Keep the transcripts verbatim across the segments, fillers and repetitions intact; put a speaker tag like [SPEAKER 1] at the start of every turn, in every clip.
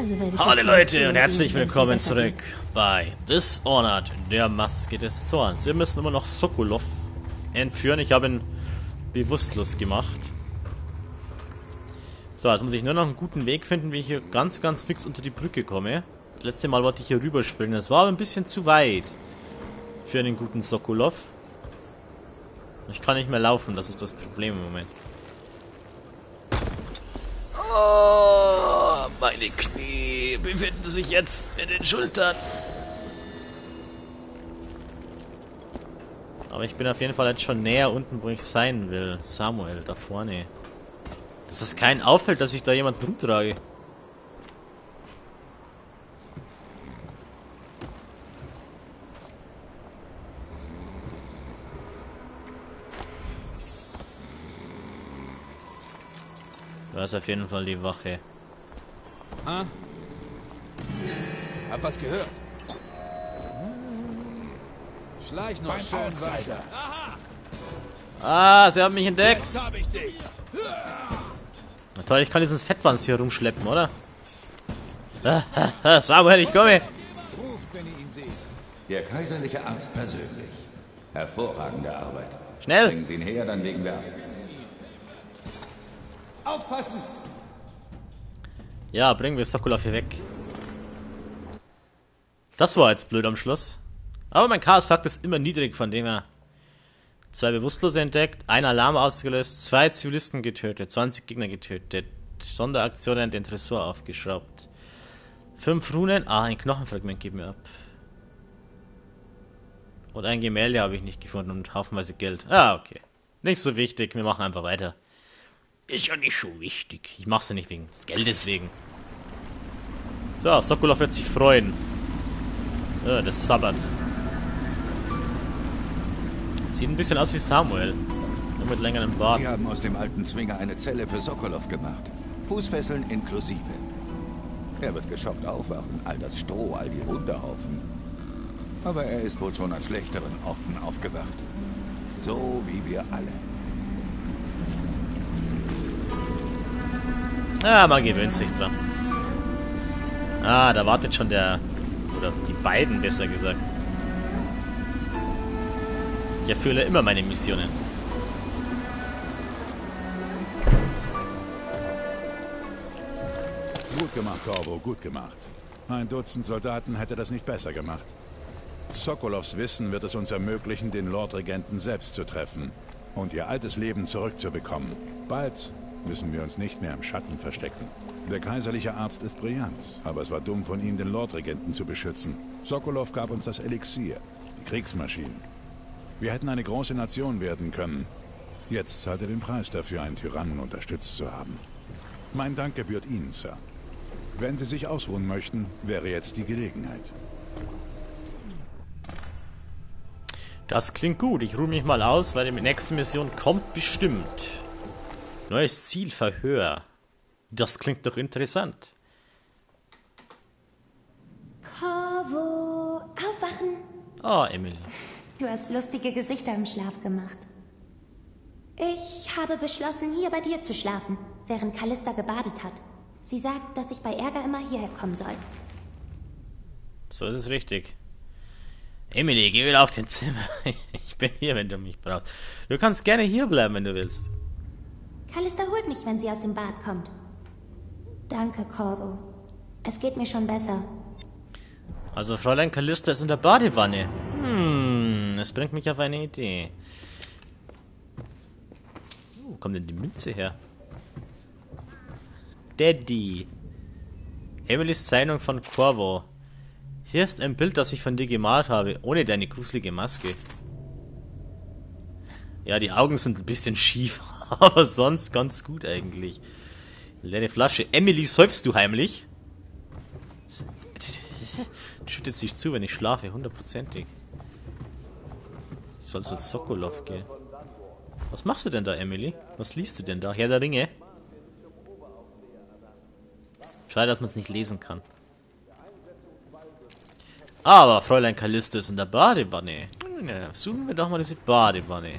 [SPEAKER 1] Also werde ich
[SPEAKER 2] Hallo
[SPEAKER 1] jetzt
[SPEAKER 2] Leute
[SPEAKER 1] zurück
[SPEAKER 2] und herzlich
[SPEAKER 1] gehen, wenn's mir
[SPEAKER 2] willkommen
[SPEAKER 1] besser
[SPEAKER 2] zurück
[SPEAKER 1] geht.
[SPEAKER 2] bei Dishonored, der Maske des Zorns. Wir müssen immer noch Sokolov entführen. Ich habe ihn bewusstlos gemacht. So, jetzt muss ich nur noch einen guten Weg finden, wie ich hier ganz, ganz fix unter die Brücke komme. Das letzte Mal wollte ich hier rüberspringen. Das war aber ein bisschen zu weit für einen guten Sokolov. Ich kann nicht mehr laufen, das ist das Problem im Moment. Oh, meine Knie befinden sich jetzt in den Schultern. Aber ich bin auf jeden Fall jetzt schon näher unten, wo ich sein will. Samuel, da vorne. Dass das keinen auffällt, dass ich da jemand rumtrage. Da ist auf jeden Fall die Wache.
[SPEAKER 3] Ah? Hab was gehört. Schleich noch schön weiter.
[SPEAKER 2] Ah, sie haben mich entdeckt.
[SPEAKER 3] Jetzt hab ich dich.
[SPEAKER 2] Na toll, ich kann dieses Fettwanz hier rumschleppen, oder? Ah, ah, ah, Samuel, ich komme.
[SPEAKER 3] Ruft, wenn ihr ihn seht.
[SPEAKER 4] Der kaiserliche Arzt persönlich. Hervorragende Arbeit.
[SPEAKER 2] Schnell.
[SPEAKER 4] Bringen Sie ihn her, dann legen wir ab. Aufpassen!
[SPEAKER 2] Ja, bringen wir Sokolov hier weg. Das war jetzt blöd am Schluss. Aber mein Chaosfaktor ist immer niedrig, von dem her. Zwei Bewusstlose entdeckt, ein Alarm ausgelöst, zwei Zivilisten getötet, zwanzig Gegner getötet, Sonderaktionen den Tresor aufgeschraubt. Fünf Runen, ah, ein Knochenfragment geben wir ab. Und ein Gemälde habe ich nicht gefunden und haufenweise Geld. Ah, okay. Nicht so wichtig, wir machen einfach weiter. Ist ja nicht so wichtig. Ich mach's ja nicht wegen des Geldes wegen. So, Sokolov wird sich freuen. Oh, das Sabbat. Sieht ein bisschen aus wie Samuel. Nur mit längerem Bart.
[SPEAKER 4] Sie haben aus dem alten Zwinger eine Zelle für Sokolov gemacht. Fußfesseln inklusive. Er wird geschockt aufwachen, all das Stroh, all die Unterhaufen. Aber er ist wohl schon an schlechteren Orten aufgewacht. So wie wir alle.
[SPEAKER 2] Ah, man gewöhnt sich dran. Ah, da wartet schon der... Oder die beiden, besser gesagt. Ich erfülle immer meine Missionen.
[SPEAKER 5] Gut gemacht, Corvo, gut gemacht. Ein Dutzend Soldaten hätte das nicht besser gemacht. Sokolovs Wissen wird es uns ermöglichen, den Lordregenten selbst zu treffen und ihr altes Leben zurückzubekommen. Bald müssen wir uns nicht mehr im Schatten verstecken. Der kaiserliche Arzt ist brillant, aber es war dumm von ihm, den Lordregenten zu beschützen. Sokolov gab uns das Elixier, die Kriegsmaschinen. Wir hätten eine große Nation werden können. Jetzt zahlt er den Preis dafür, einen Tyrannen unterstützt zu haben. Mein Dank gebührt Ihnen, Sir. Wenn Sie sich ausruhen möchten, wäre jetzt die Gelegenheit.
[SPEAKER 2] Das klingt gut. Ich ruhe mich mal aus, weil die nächste Mission kommt bestimmt. Neues Ziel, Verhör. Das klingt doch interessant.
[SPEAKER 1] Corvo, aufwachen.
[SPEAKER 2] Oh, Emily.
[SPEAKER 1] Du hast lustige Gesichter im Schlaf gemacht. Ich habe beschlossen, hier bei dir zu schlafen, während Callista gebadet hat. Sie sagt, dass ich bei Ärger immer hierher kommen soll.
[SPEAKER 2] So ist es richtig. Emily, geh wieder auf dein Zimmer. Ich bin hier, wenn du mich brauchst. Du kannst gerne hier bleiben, wenn du willst.
[SPEAKER 1] Callista holt mich, wenn sie aus dem Bad kommt. Danke, Corvo. Es geht mir schon besser.
[SPEAKER 2] Also Fräulein Callista ist in der Badewanne. Hm, das bringt mich auf eine Idee. Wo kommt denn die Münze her? Daddy. Emilys Zeichnung von Corvo. Hier ist ein Bild, das ich von dir gemalt habe, ohne deine gruselige Maske. Ja, die Augen sind ein bisschen schief, aber sonst ganz gut eigentlich. Leere Flasche. Emily, säufst du heimlich? Schüttet sich zu, wenn ich schlafe, hundertprozentig. Soll zu Sokolov gehen. Was machst du denn da, Emily? Was liest du denn da? Herr der Ringe? Schade, dass man es nicht lesen kann. Aber Fräulein Callista ist in der Badewanne. Ja, suchen wir doch mal diese Badewanne.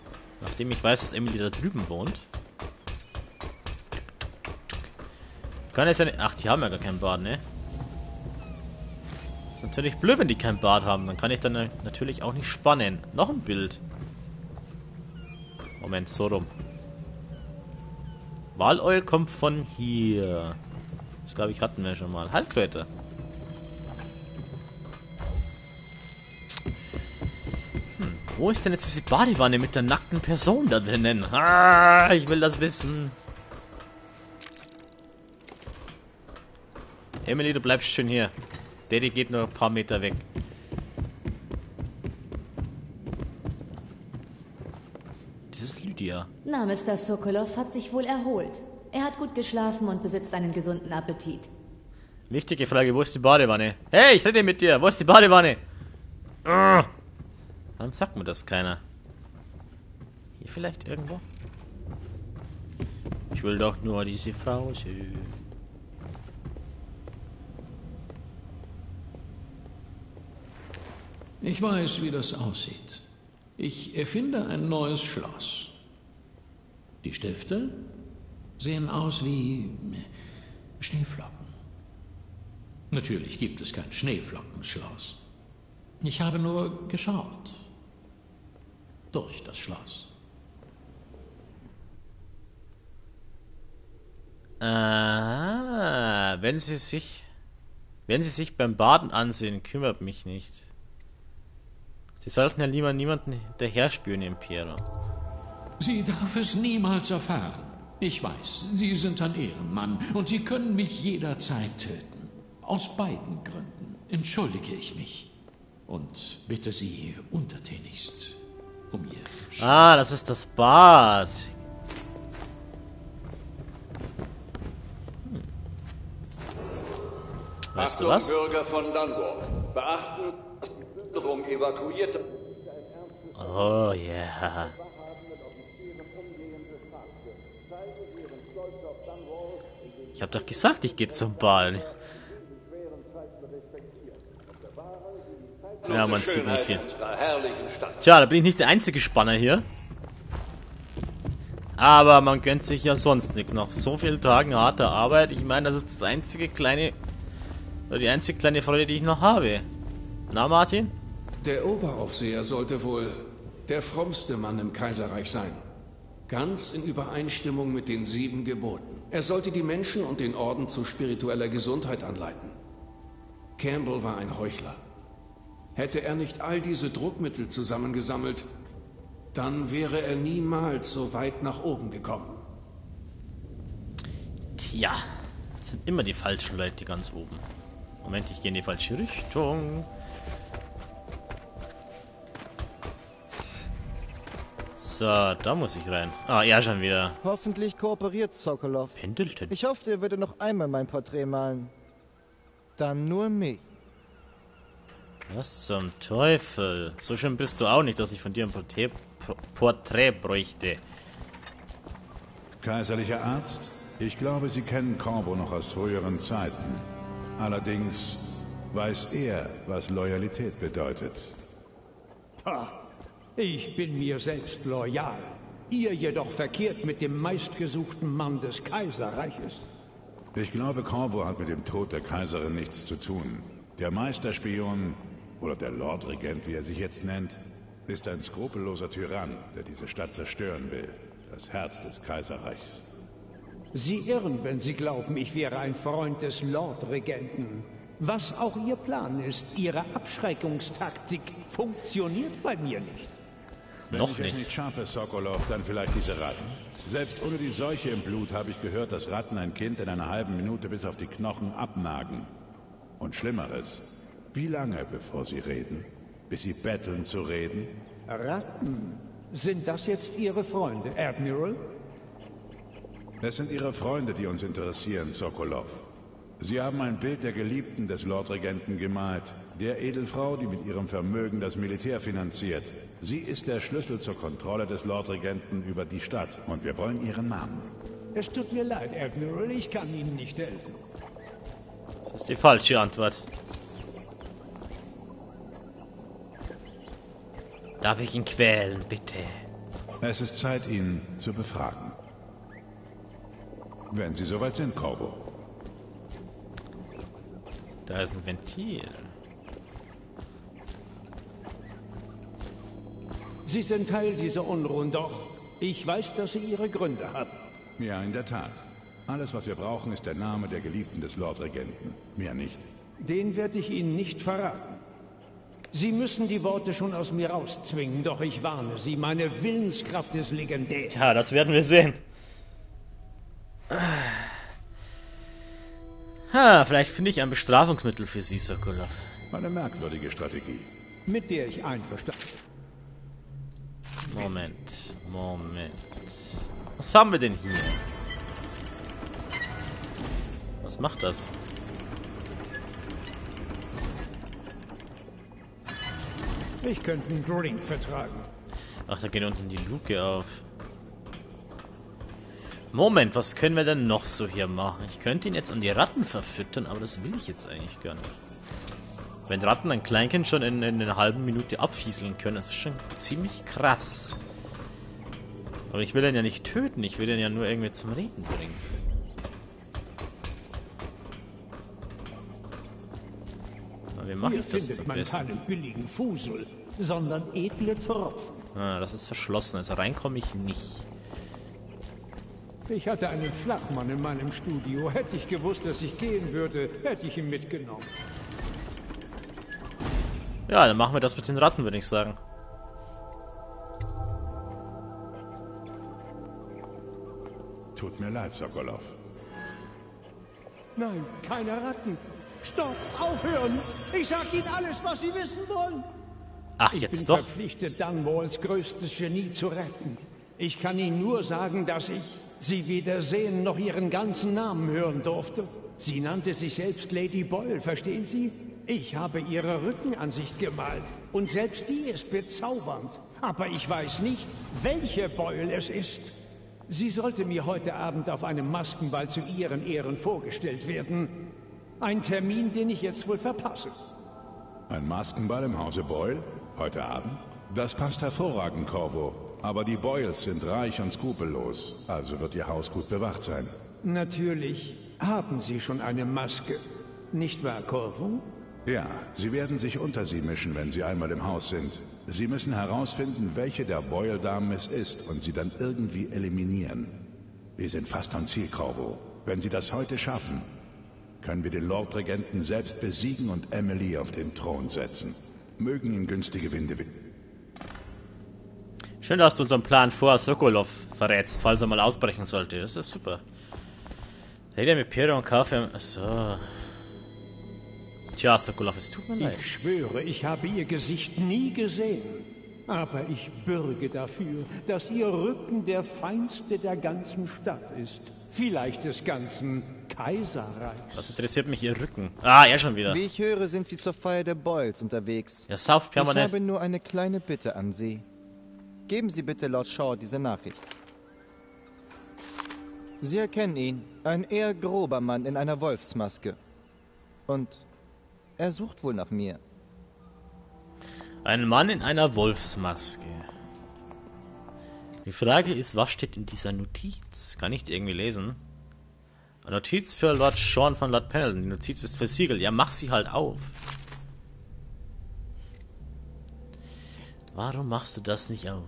[SPEAKER 2] Nachdem ich weiß, dass Emily da drüben wohnt. Kann es ja nicht. Ach, die haben ja gar keinen Bart, ne? Ist natürlich blöd, wenn die keinen Bart haben. Dann kann ich dann natürlich auch nicht spannen. Noch ein Bild. Moment, so rum. Waloil kommt von hier. Das glaube ich hatten wir schon mal. Halt bitte. Hm, wo ist denn jetzt diese Badewanne mit der nackten Person da drinnen? Ah, ich will das wissen. Emily, du bleibst schön hier. Daddy geht nur ein paar Meter weg. Das ist Lydia.
[SPEAKER 6] Na, Mister Sokolov hat sich wohl erholt. Er hat gut geschlafen und besitzt einen gesunden Appetit.
[SPEAKER 2] Wichtige Frage, wo ist die Badewanne? Hey, ich rede mit dir. Wo ist die Badewanne? Uh. Warum sagt mir das keiner? Hier vielleicht irgendwo? Ich will doch nur diese Frau sehen.
[SPEAKER 7] Ich weiß, wie das aussieht. Ich erfinde ein neues Schloss. Die Stifte sehen aus wie Schneeflocken. Natürlich gibt es kein Schneeflockenschloss. Ich habe nur geschaut. Durch das Schloss.
[SPEAKER 2] Ah, wenn Sie sich, wenn Sie sich beim Baden ansehen, kümmert mich nicht. Sie sollten ja lieber niemanden hinterher spüren, Impero.
[SPEAKER 7] Sie darf es niemals erfahren. Ich weiß, Sie sind ein Ehrenmann und Sie können mich jederzeit töten. Aus beiden Gründen entschuldige ich mich und bitte Sie untertänigst um Ihr Sch
[SPEAKER 2] Ah, das ist das Bad. Hm. Weißt du was?
[SPEAKER 8] Bürger von Dunwall, beachten, darum evakuiert.
[SPEAKER 2] Oh ja. Yeah. Ich hab doch gesagt, ich gehe zum Ball. Ja, man sieht nicht viel. Tja, da bin ich nicht der einzige Spanner hier. Aber man gönnt sich ja sonst nichts. Nach so vielen Tagen harter Arbeit. Ich meine, das ist das einzige kleine... Oder die einzige kleine Freude, die ich noch habe. Na, Martin?
[SPEAKER 9] Der Oberaufseher sollte wohl der frommste Mann im Kaiserreich sein. Ganz in Übereinstimmung mit den sieben Geboten. Er sollte die Menschen und den Orden zu spiritueller Gesundheit anleiten. Campbell war ein Heuchler. Hätte er nicht all diese Druckmittel zusammengesammelt, dann wäre er niemals so weit nach oben gekommen.
[SPEAKER 2] Tja, das sind immer die falschen Leute ganz oben. Moment, ich gehe in die falsche Richtung. So, da muss ich rein. Ah, ja, schon wieder.
[SPEAKER 10] Hoffentlich kooperiert Sokolov.
[SPEAKER 2] Pendleton.
[SPEAKER 10] Ich hoffe, er würde noch einmal mein Porträt malen. Dann nur mich.
[SPEAKER 2] Was zum Teufel? So schön bist du auch nicht, dass ich von dir ein Porträt, Porträt bräuchte.
[SPEAKER 5] Kaiserlicher Arzt? Ich glaube, Sie kennen Corvo noch aus früheren Zeiten. Allerdings weiß er, was Loyalität bedeutet.
[SPEAKER 11] Pah, ich bin mir selbst loyal. Ihr jedoch verkehrt mit dem meistgesuchten Mann des Kaiserreiches.
[SPEAKER 5] Ich glaube, Corvo hat mit dem Tod der Kaiserin nichts zu tun. Der Meisterspion, oder der Lordregent, wie er sich jetzt nennt, ist ein skrupelloser Tyrann, der diese Stadt zerstören will. Das Herz des Kaiserreichs.
[SPEAKER 11] Sie irren, wenn Sie glauben, ich wäre ein Freund des Lordregenten. Was auch Ihr Plan ist, Ihre Abschreckungstaktik funktioniert bei mir nicht.
[SPEAKER 5] Wenn
[SPEAKER 2] Noch
[SPEAKER 5] ich
[SPEAKER 2] nicht.
[SPEAKER 5] es nicht schaffe, Sokolov, dann vielleicht diese Ratten. Selbst ohne die Seuche im Blut habe ich gehört, dass Ratten ein Kind in einer halben Minute bis auf die Knochen abnagen. Und Schlimmeres, wie lange, bevor sie reden? Bis sie betteln zu reden?
[SPEAKER 11] Ratten? Sind das jetzt Ihre Freunde, Admiral?
[SPEAKER 5] Es sind Ihre Freunde, die uns interessieren, Sokolov. Sie haben ein Bild der Geliebten des Lordregenten gemalt. Der Edelfrau, die mit ihrem Vermögen das Militär finanziert. Sie ist der Schlüssel zur Kontrolle des Lordregenten über die Stadt. Und wir wollen ihren Namen.
[SPEAKER 11] Es tut mir leid, Admiral, ich kann Ihnen nicht helfen.
[SPEAKER 2] Das ist die falsche Antwort. Darf ich ihn quälen, bitte?
[SPEAKER 5] Es ist Zeit, ihn zu befragen. Wenn Sie soweit sind, Corvo.
[SPEAKER 2] Da ist ein Ventil.
[SPEAKER 11] Sie sind Teil dieser Unruhen, doch ich weiß, dass Sie Ihre Gründe haben.
[SPEAKER 5] Ja, in der Tat. Alles, was wir brauchen, ist der Name der Geliebten des Lordregenten. Mehr nicht.
[SPEAKER 11] Den werde ich Ihnen nicht verraten. Sie müssen die Worte schon aus mir rauszwingen, doch ich warne Sie, meine Willenskraft ist legendär.
[SPEAKER 2] Ja, das werden wir sehen. Ha, vielleicht finde ich ein Bestrafungsmittel für Sie, Sokolov.
[SPEAKER 5] Eine merkwürdige Strategie.
[SPEAKER 11] Mit der ich einverstanden bin.
[SPEAKER 2] Moment, Moment. Was haben wir denn hier? Was macht das?
[SPEAKER 11] Ich könnte einen Drink vertragen.
[SPEAKER 2] Ach, da geht unten die Luke auf. Moment, was können wir denn noch so hier machen? Ich könnte ihn jetzt an die Ratten verfüttern, aber das will ich jetzt eigentlich gar nicht. Wenn Ratten ein Kleinkind schon in, in einer halben Minute abfieseln können, das ist schon ziemlich krass. Aber ich will ihn ja nicht töten, ich will ihn ja nur irgendwie zum Reden bringen. Aber wie mache ich das jetzt am
[SPEAKER 11] man
[SPEAKER 2] besten?
[SPEAKER 11] keinen billigen Fusel, sondern edle Tropfen.
[SPEAKER 2] Ah, das ist verschlossen, also rein komme ich nicht.
[SPEAKER 11] Ich hatte einen Flachmann in meinem Studio. Hätte ich gewusst, dass ich gehen würde, hätte ich ihn mitgenommen.
[SPEAKER 2] Ja, dann machen wir das mit den Ratten, würde ich sagen.
[SPEAKER 5] Tut mir leid, Sokolov.
[SPEAKER 11] Nein, keine Ratten. Stopp, aufhören! Ich sag Ihnen alles, was Sie wissen wollen.
[SPEAKER 2] Ach,
[SPEAKER 11] ich
[SPEAKER 2] jetzt
[SPEAKER 11] bin
[SPEAKER 2] doch.
[SPEAKER 11] verpflichtet, Dunwalls größtes Genie zu retten. Ich kann Ihnen nur sagen, dass ich Sie weder sehen noch Ihren ganzen Namen hören durfte. Sie nannte sich selbst Lady Boyle, verstehen Sie? Ich habe ihre Rückenansicht gemalt. Und selbst die ist bezaubernd. Aber ich weiß nicht, welche Boyle es ist. Sie sollte mir heute Abend auf einem Maskenball zu Ihren Ehren vorgestellt werden. Ein Termin, den ich jetzt wohl verpasse.
[SPEAKER 5] Ein Maskenball im Hause Boyle? Heute Abend? Das passt hervorragend, Corvo. Aber die Boyles sind reich und skrupellos. Also wird Ihr Haus gut bewacht sein.
[SPEAKER 11] Natürlich haben Sie schon eine Maske. Nicht wahr, Corvo?
[SPEAKER 5] Ja, Sie werden sich unter sie mischen, wenn Sie einmal im Haus sind. Sie müssen herausfinden, welche der Boyle-Damen es ist und sie dann irgendwie eliminieren. Wir sind fast am Ziel, Corvo. Wenn Sie das heute schaffen, können wir den Lordregenten selbst besiegen und Emily auf den Thron setzen. Mögen ihm günstige Winde wehen.
[SPEAKER 2] Schön, dass du unseren Plan vor Sokolov verrätst, falls er mal ausbrechen sollte. Das ist super. Rede mit Piero und Kaffee. So. Tja, Sokolov, es tut mir leid.
[SPEAKER 11] Ich schwöre, ich habe Ihr Gesicht nie gesehen. Aber ich bürge dafür, dass Ihr Rücken der feinste der ganzen Stadt ist. Vielleicht des ganzen Kaiserreichs.
[SPEAKER 2] Was interessiert mich Ihr Rücken? Ah, er schon wieder.
[SPEAKER 10] Wie ich höre, sind Sie zur Feier der Boyles unterwegs.
[SPEAKER 2] Er sauft permanent.
[SPEAKER 10] Ich habe nur eine kleine Bitte an Sie. Geben Sie bitte Lord Shaw diese Nachricht. Sie erkennen ihn. Ein eher grober Mann in einer Wolfsmaske. Und er sucht wohl nach mir.
[SPEAKER 2] Ein Mann in einer Wolfsmaske. Die Frage ist, was steht in dieser Notiz? Kann ich die irgendwie lesen? Eine Notiz für Lord Sean von Lord Pendleton. Die Notiz ist versiegelt. Ja, mach sie halt auf. Warum machst du das nicht auf?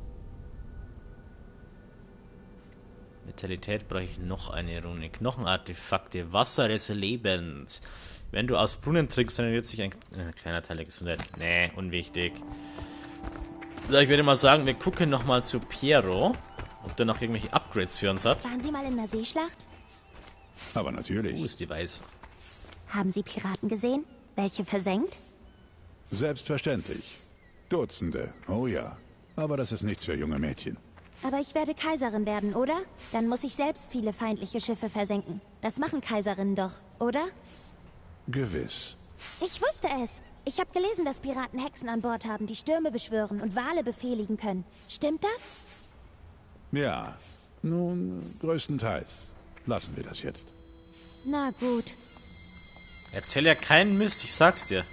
[SPEAKER 2] Vitalität brauche ich noch eine Rune. Knochenartefakte. Wasser des Lebens. Wenn du aus Brunnen trinkst, dann wird sich ein, ein kleiner Teil der Gesundheit. Nee, unwichtig. So, ich würde mal sagen, wir gucken nochmal zu Piero. Ob der noch irgendwelche Upgrades für uns hat.
[SPEAKER 1] Waren Sie mal in der Seeschlacht?
[SPEAKER 5] Aber natürlich.
[SPEAKER 2] Uh, ist die weiß.
[SPEAKER 1] Haben Sie Piraten gesehen? Welche versenkt?
[SPEAKER 5] Selbstverständlich. Dutzende, oh ja. Aber das ist nichts für junge Mädchen.
[SPEAKER 1] Aber ich werde Kaiserin werden, oder? Dann muss ich selbst viele feindliche Schiffe versenken. Das machen Kaiserinnen doch, oder?
[SPEAKER 5] Gewiss.
[SPEAKER 1] Ich wusste es. Ich habe gelesen, dass Piraten Hexen an Bord haben, die Stürme beschwören und Wale befehligen können. Stimmt das?
[SPEAKER 5] Ja, nun, größtenteils. Lassen wir das jetzt.
[SPEAKER 1] Na gut.
[SPEAKER 2] Erzähl ja keinen Mist, ich sag's dir.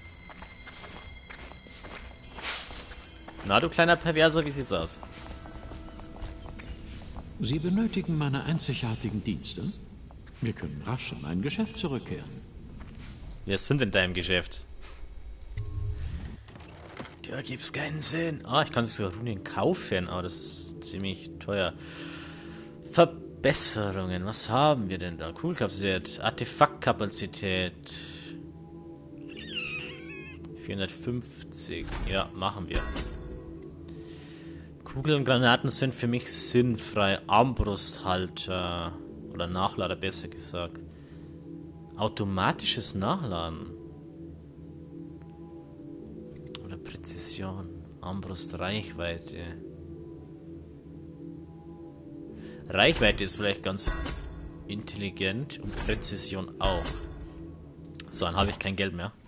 [SPEAKER 2] Na, du kleiner Perverser, wie sieht's aus?
[SPEAKER 7] Sie benötigen meine einzigartigen Dienste? Wir können rasch in mein Geschäft zurückkehren.
[SPEAKER 2] Wir sind in deinem Geschäft. Da gibt's keinen Sinn. Ah, ich kann sich sogar Runen kaufen. Ah, das ist ziemlich teuer. Verbesserungen. Was haben wir denn da? Kugelkapazität. Artefaktkapazität. vierhundertfünfzig. Ja, machen wir. Kugeln und Granaten sind für mich sinnfrei. Armbrusthalter. Oder Nachlader, besser gesagt. Automatisches Nachladen. Oder Präzision. Armbrustreichweite. Reichweite ist vielleicht ganz intelligent und Präzision auch. So, dann habe ich kein Geld mehr.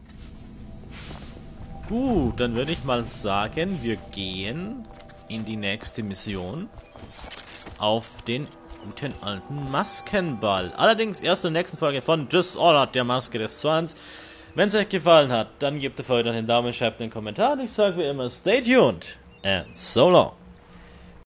[SPEAKER 2] Gut, dann würde ich mal sagen, wir gehen in die nächste Mission auf den guten alten Maskenball. Allerdings erst in der nächsten Folge von Dishonored, der Maske des Zorns. Wenn es euch gefallen hat, dann gebt ihr für heute einen Daumen, schreibt einen Kommentar und ich sage wie immer, stay tuned and so long.